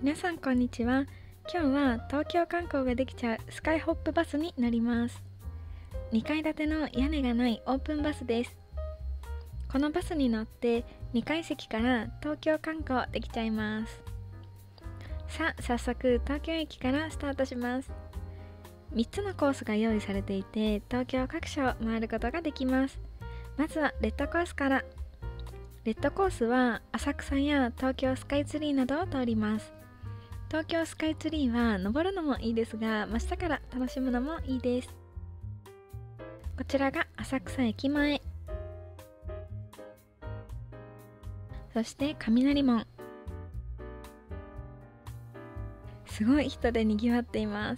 皆さんこんにちは。今日は東京観光ができちゃうスカイホップバスに乗ります。2階建ての屋根がないオープンバスです。このバスに乗って2階席から東京観光できちゃいます。さあ早速東京駅からスタートします。3つのコースが用意されていて、東京各所を回ることができます。まずはレッドコースから。レッドコースは浅草や東京スカイツリーなどを通ります。東京スカイツリーは登るのもいいですが、真下から楽しむのもいいです。こちらが浅草駅前、そして雷門。すごい人でにぎわっています。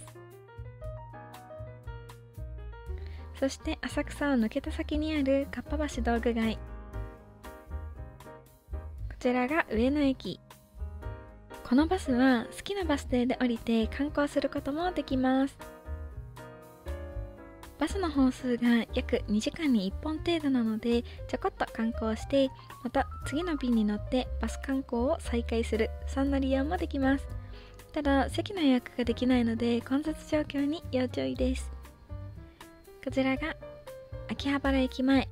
そして浅草を抜けた先にあるかっぱ橋道具街、こちらが上野駅。このバスは好きなバス停で降りて観光することもできます。バスの本数が約2時間に1本程度なので、ちょこっと観光して、また次の便に乗ってバス観光を再開する、そんな利用もできます。ただ席の予約ができないので混雑状況に要注意です。こちらが秋葉原駅前、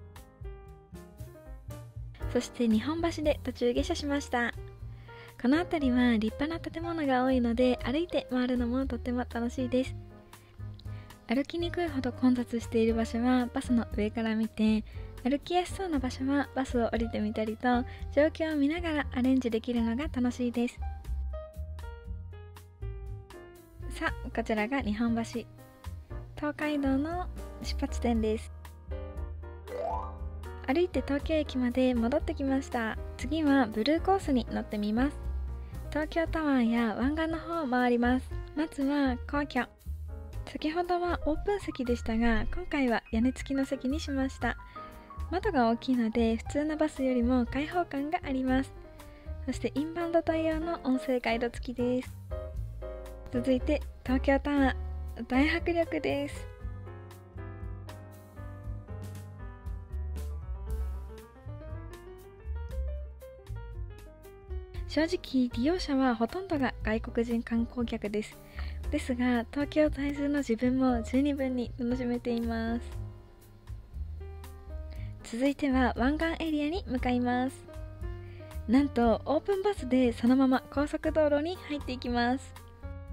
そして日本橋で途中下車しました。この辺りは立派な建物が多いので、歩いて回るのもとっても楽しいです。歩きにくいほど混雑している場所はバスの上から見て、歩きやすそうな場所はバスを降りてみたりと、状況を見ながらアレンジできるのが楽しいです。さあ、こちらが日本橋、東海道の出発点です。歩いて東京駅まで戻ってきました。次はブルーコースに乗ってみます。東京タワーや湾岸の方を回ります。まずは皇居。先ほどはオープン席でしたが、今回は屋根付きの席にしました。窓が大きいので普通のバスよりも開放感があります。そしてインバウンド対応の音声ガイド付きです。続いて東京タワー、大迫力です。正直利用者はほとんどが外国人観光客です。ですが東京在住の自分も十二分に楽しめています。続いては湾岸エリアに向かいます。なんとオープンバスでそのまま高速道路に入っていきます。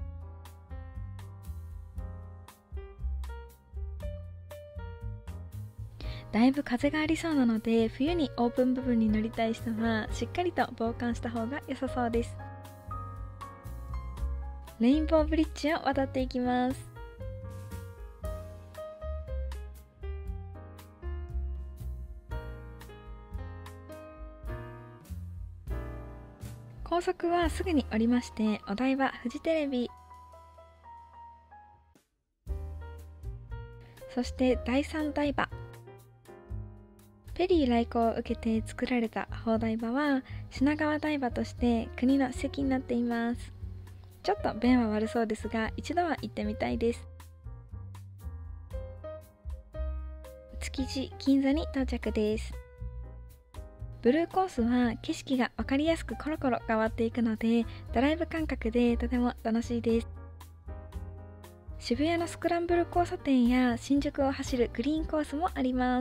だいぶ風がありそうなので、冬にオープン部分に乗りたい人はしっかりと防寒した方が良さそうです。レインボーブリッジを渡っていきます。高速はすぐに降りまして、お台場フジテレビ、そして第3台場、フェリー来航を受けて作られた砲台場は品川台場として国の史跡になっています。ちょっと便は悪そうですが、一度は行ってみたいです。築地銀座に到着です。ブルーコースは景色が分かりやすくコロコロ変わっていくので、ドライブ感覚でとても楽しいです。渋谷のスクランブル交差点や新宿を走るグリーンコースもあります。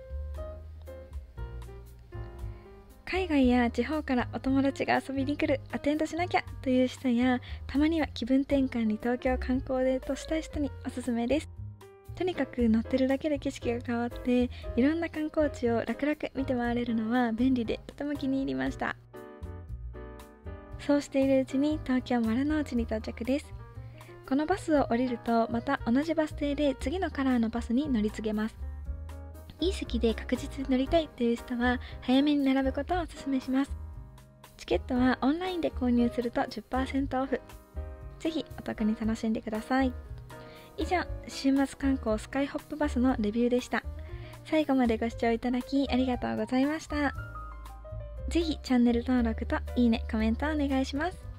海外や地方からお友達が遊びに来る、アテンドしなきゃという人や、たまには気分転換に東京観光でとしたい人におすすめです。とにかく乗ってるだけで景色が変わって、いろんな観光地を楽々見て回れるのは便利で、とても気に入りました。そうしているうちに東京丸の内に到着です。このバスを降りると、また同じバス停で次のカラーのバスに乗り継げます。いい席で確実に乗りたいという人は早めに並ぶことをお勧めします。チケットはオンラインで購入すると 10% オフ。ぜひお得に楽しんでください。以上、週末観光スカイホップバスのレビューでした。最後までご視聴いただきありがとうございました。ぜひチャンネル登録といいね、コメントをお願いします。